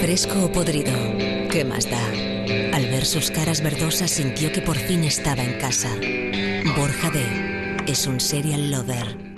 Fresco o podrido, ¿qué más da? Al ver sus caras verdosas sintió que por fin estaba en casa. Borja D. es un serial lover.